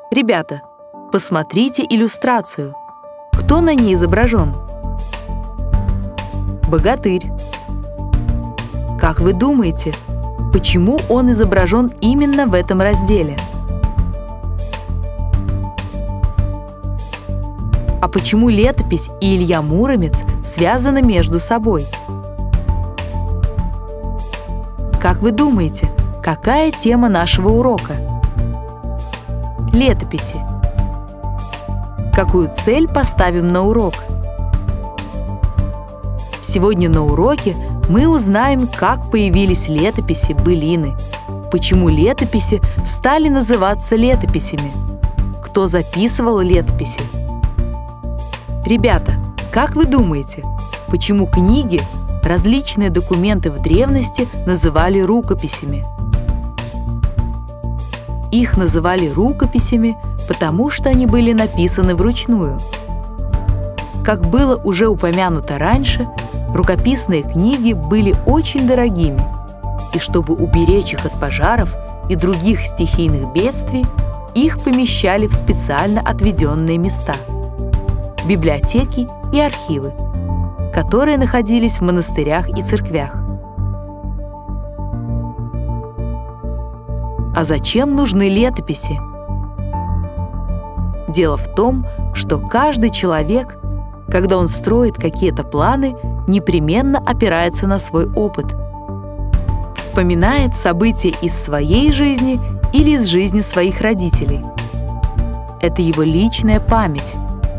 Ребята, посмотрите иллюстрацию. Кто на ней изображен? Богатырь. Как вы думаете, почему он изображен именно в этом разделе? А почему летопись и Илья Муромец связаны между собой? Как вы думаете, какая тема нашего урока? Летописи. Какую цель поставим на урок? Сегодня на уроке мы узнаем, как появились летописи, былины, почему летописи стали называться летописями, кто записывал летописи. Ребята, как вы думаете, почему книги, различные документы в древности называли рукописями? Их называли рукописями, потому что они были написаны вручную. Как было уже упомянуто раньше, рукописные книги были очень дорогими, и чтобы уберечь их от пожаров и других стихийных бедствий, их помещали в специально отведенные места – библиотеки и архивы, которые находились в монастырях и церквях. А зачем нужны летописи? Дело в том, что каждый человек, когда он строит какие-то планы, непременно опирается на свой опыт. Вспоминает события из своей жизни или из жизни своих родителей. Это его личная память.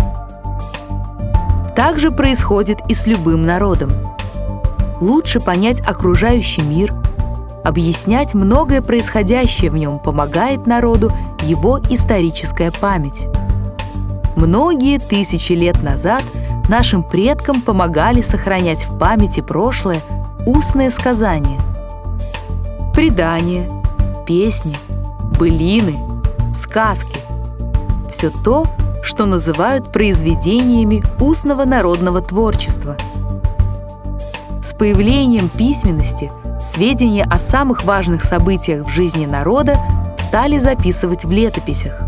Так же происходит и с любым народом. Лучше понять окружающий мир, объяснять многое происходящее в нем помогает народу его историческая память. Многие тысячи лет назад нашим предкам помогали сохранять в памяти прошлое устные сказания, предания, песни, былины, сказки. Все то, что называют произведениями устного народного творчества. С появлением письменности сведения о самых важных событиях в жизни народа стали записывать в летописях.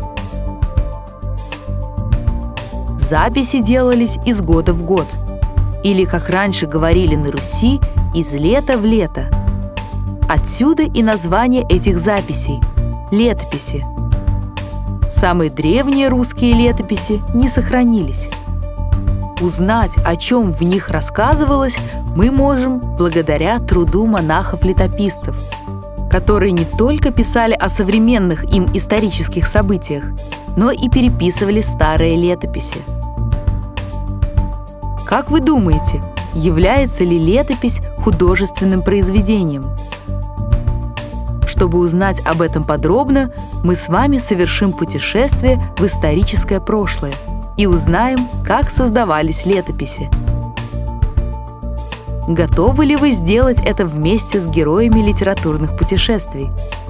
Записи делались из года в год, или, как раньше говорили на Руси, из лета в лето. Отсюда и название этих записей – летописи. Самые древние русские летописи не сохранились. Узнать, о чем в них рассказывалось, мы можем благодаря труду монахов-летописцев, которые не только писали о современных им исторических событиях, но и переписывали старые летописи. Как вы думаете, является ли летопись художественным произведением? Чтобы узнать об этом подробно, мы с вами совершим путешествие в историческое прошлое и узнаем, как создавались летописи. Готовы ли вы сделать это вместе с героями литературных путешествий?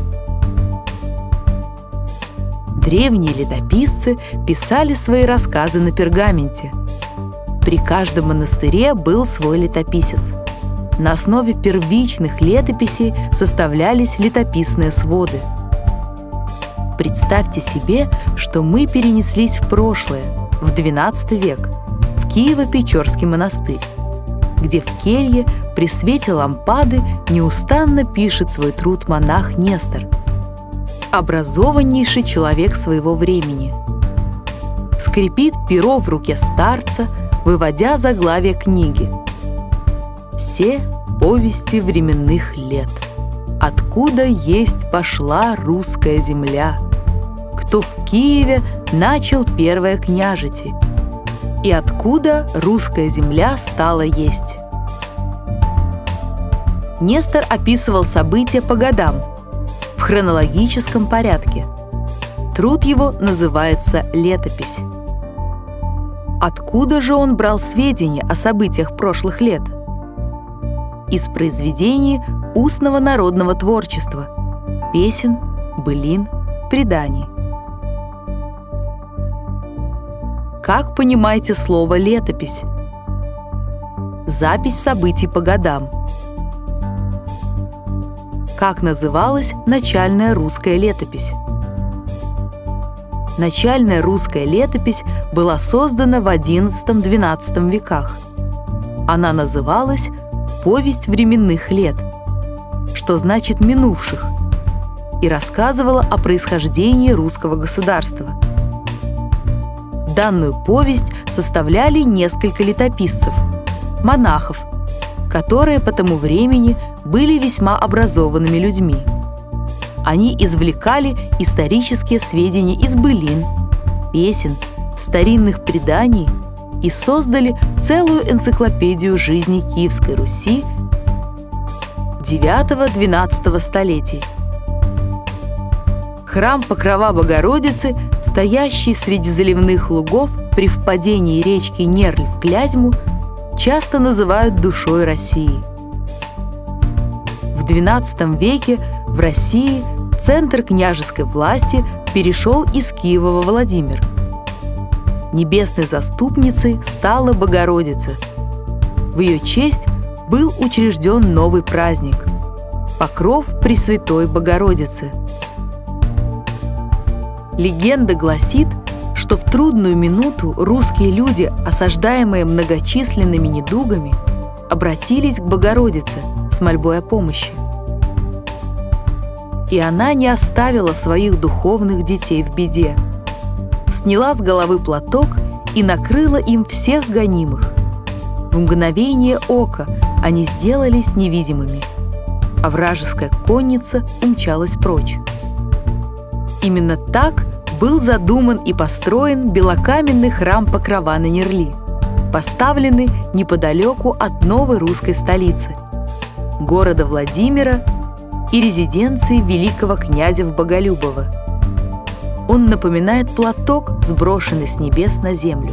Древние летописцы писали свои рассказы на пергаменте. При каждом монастыре был свой летописец. На основе первичных летописей составлялись летописные своды. Представьте себе, что мы перенеслись в прошлое, в XII век, в Киево-Печорский монастырь, где в келье при свете лампады неустанно пишет свой труд монах Нестор, образованнейший человек своего времени. Скрипит перо в руке старца, выводя заглавие книги. «Се повести временных лет. Откуда есть пошла русская земля? Кто в Киеве начал первое княжити? И откуда русская земля стала есть?» Нестор описывал события по годам, в хронологическом порядке. Труд его называется «Летопись». Откуда же он брал сведения о событиях прошлых лет? Из произведений устного народного творчества, песен, былин, преданий. Как понимаете слово «летопись»? Запись событий по годам. Как называлась начальная русская летопись? Начальная русская летопись была создана в XI-XII веках. Она называлась «Повесть временных лет», что значит «минувших», и рассказывала о происхождении русского государства. Данную повесть составляли несколько летописцев, монахов, которые по тому времени были весьма образованными людьми. Они извлекали исторические сведения из былин, песен, старинных преданий и создали целую энциклопедию жизни Киевской Руси IX-XII столетий. Храм Покрова Богородицы, стоящий среди заливных лугов при впадении речки Нерль в Клязьму, часто называют душой России. В XII веке в России центр княжеской власти перешел из Киева во Владимир. Небесной заступницей стала Богородица. В ее честь был учрежден новый праздник – Покров Пресвятой Богородицы. Легенда гласит, что в трудную минуту русские люди, осаждаемые многочисленными недугами, обратились к Богородице с мольбой о помощи. И она не оставила своих духовных детей в беде. Сняла с головы платок и накрыла им всех гонимых. В мгновение ока они сделались невидимыми, а вражеская конница умчалась прочь. Именно так был задуман и построен белокаменный храм Покрова на Нерли, поставленный неподалеку от новой русской столицы, города Владимира и резиденции великого князя Боголюбова. Он напоминает платок, сброшенный с небес на землю.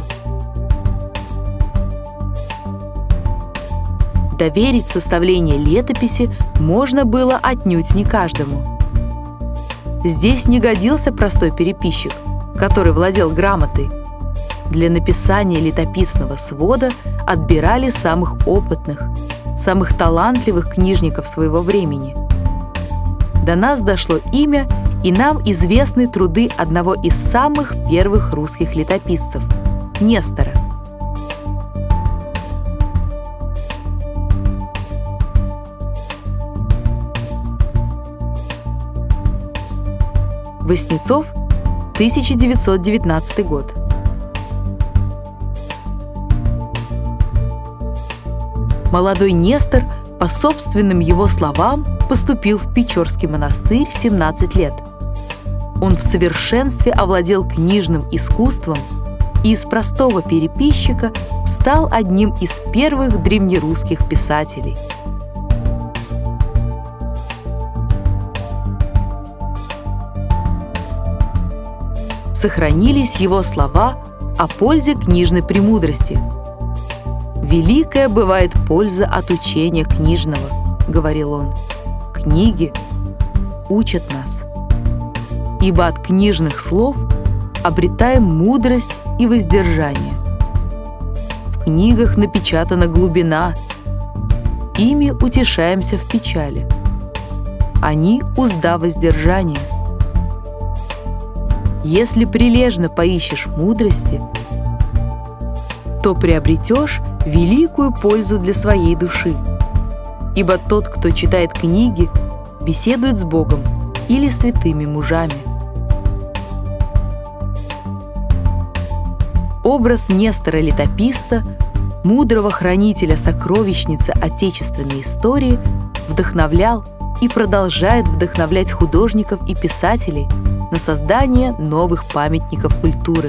Доверить составление летописи можно было отнюдь не каждому. Здесь не годился простой переписчик, который владел грамотой. Для написания летописного свода отбирали самых опытных, самых талантливых книжников своего времени. До нас дошло имя, и нам известны труды одного из самых первых русских летописцев – Нестора. Васнецов, 1919 год. Молодой Нестор, по собственным его словам, поступил в Печорский монастырь в 17 лет. Он в совершенстве овладел книжным искусством и из простого переписчика стал одним из первых древнерусских писателей. Сохранились его слова о пользе книжной премудрости. «Великая бывает польза от учения книжного», — говорил он. «Книги учат нас, ибо от книжных слов обретаем мудрость и воздержание. В книгах напечатана глубина, ими утешаемся в печали. Они — узда воздержания. Если прилежно поищешь мудрости, то приобретешь великую пользу для своей души. Ибо тот, кто читает книги, беседует с Богом или святыми мужами». Образ Нестора-летописца, мудрого хранителя сокровищницы отечественной истории, вдохновлял и продолжает вдохновлять художников и писателей на создание новых памятников культуры.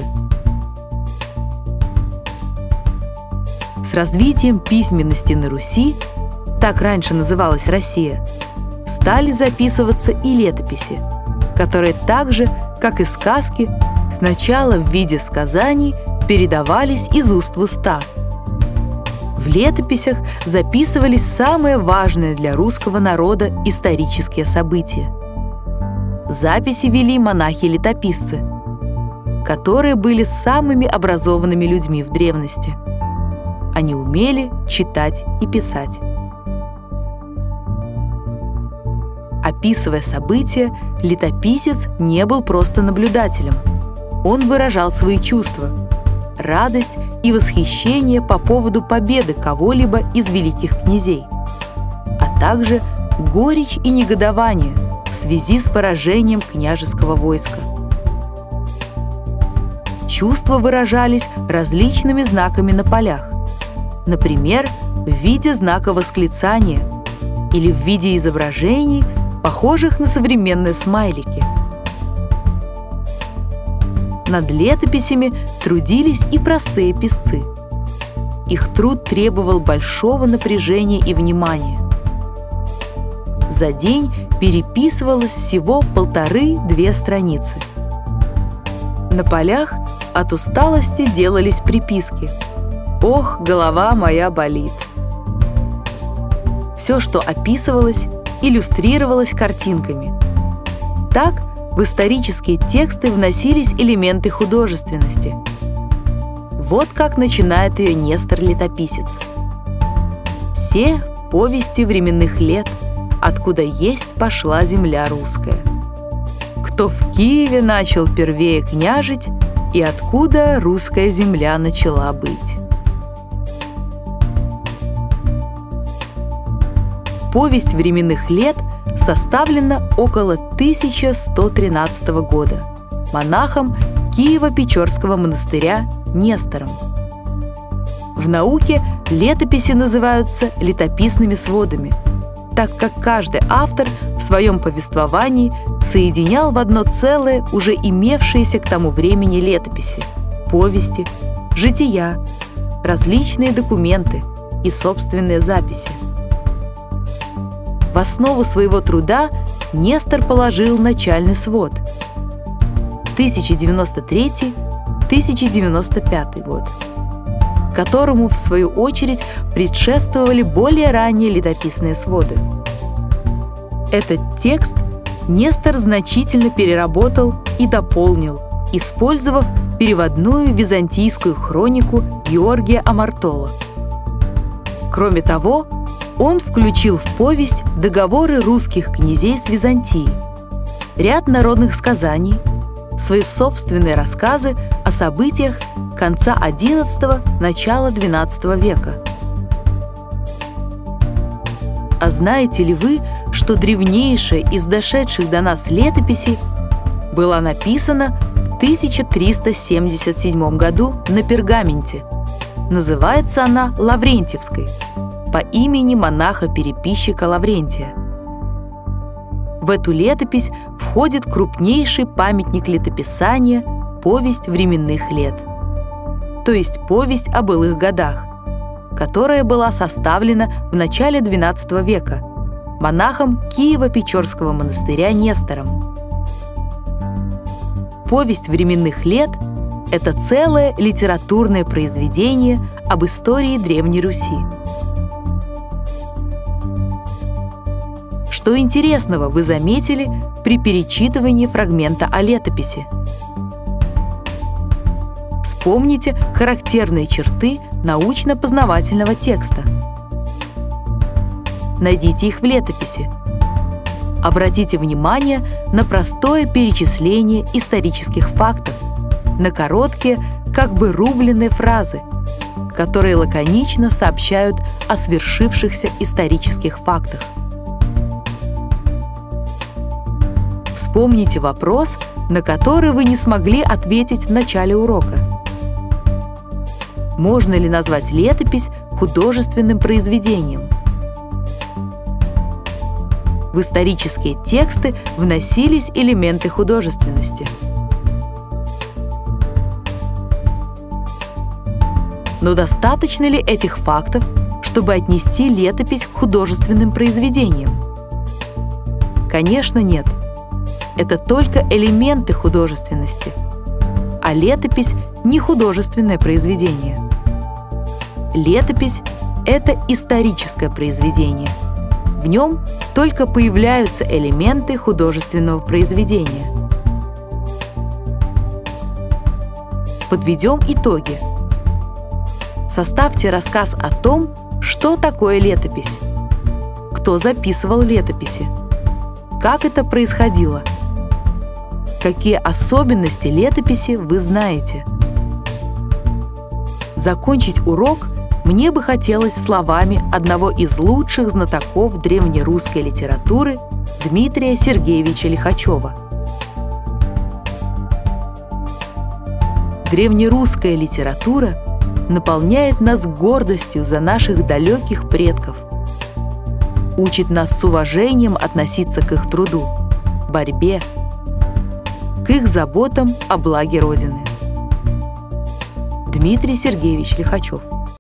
С развитием письменности на Руси, так раньше называлась Россия, стали записываться и летописи, которые так же, как и сказки, сначала в виде сказаний передавались из уст в уста. В летописях записывались самые важные для русского народа исторические события. Записи вели монахи-летописцы, которые были самыми образованными людьми в древности. Они умели читать и писать. Описывая события, летописец не был просто наблюдателем. он выражал свои чувства – радость и восхищение по поводу победы кого-либо из великих князей, а также горечь и негодование в связи с поражением княжеского войска. Чувства выражались различными знаками на полях, например, в виде знака восклицания или в виде изображений, похожих на современные смайлики. Над летописями трудились и простые писцы. Их труд требовал большого напряжения и внимания. За день переписывалось всего 1,5–2 страницы. На полях от усталости делались приписки: «Ох, голова моя болит». Все, что описывалось, иллюстрировалось картинками. Так в исторические тексты вносились элементы художественности. Вот как начинает ее Нестор-летописец. «Се повести временных лет, откуда есть пошла земля русская. Кто в Киеве начал первее княжить, и откуда русская земля начала быть». Повесть временных лет составлена около 1113 года монахом Киево-Печорского монастыря Нестором. В науке летописи называются летописными сводами, так как каждый автор в своем повествовании соединял в одно целое уже имевшиеся к тому времени летописи, повести, жития, различные документы и собственные записи. В основу своего труда Нестор положил начальный свод 1093–1095 год, которому, в свою очередь, предшествовали более ранние летописные своды. Этот текст Нестор значительно переработал и дополнил, использовав переводную византийскую хронику Георгия Амартола. Кроме того, он включил в повесть договоры русских князей с Византией, ряд народных сказаний, свои собственные рассказы о событиях конца XI – начала XII века. А знаете ли вы, что древнейшая из дошедших до нас летописей была написана в 1377 году на пергаменте? Называется она Лаврентьевской, по имени монаха-переписчика Лаврентия. В эту летопись входит крупнейший памятник летописания «Повесть временных лет», то есть повесть о былых годах, которая была составлена в начале XII века монахом Киево-Печорского монастыря Нестором. «Повесть временных лет» — это целое литературное произведение об истории Древней Руси. Что интересного вы заметили при перечитывании фрагмента о летописи? Вспомните характерные черты научно-познавательного текста. Найдите их в летописи. Обратите внимание на простое перечисление исторических фактов, на короткие, как бы рубленые фразы, которые лаконично сообщают о свершившихся исторических фактах. Вспомните вопрос, на который вы не смогли ответить в начале урока. Можно ли назвать летопись художественным произведением? В исторические тексты вносились элементы художественности. Но достаточно ли этих фактов, чтобы отнести летопись к художественным произведениям? Конечно, нет. Это только элементы художественности, а летопись – не художественное произведение. Летопись – это историческое произведение. В нем только появляются элементы художественного произведения. Подведем итоги. Составьте рассказ о том, что такое летопись, кто записывал летописи, как это происходило, Какие особенности летописи вы знаете? Закончить урок мне бы хотелось словами одного из лучших знатоков древнерусской литературы Дмитрия Сергеевича Лихачева. Древнерусская литература наполняет нас гордостью за наших далеких предков, учит нас с уважением относиться к их труду, борьбе, к их заботам о благе Родины. Дмитрий Сергеевич Лихачев.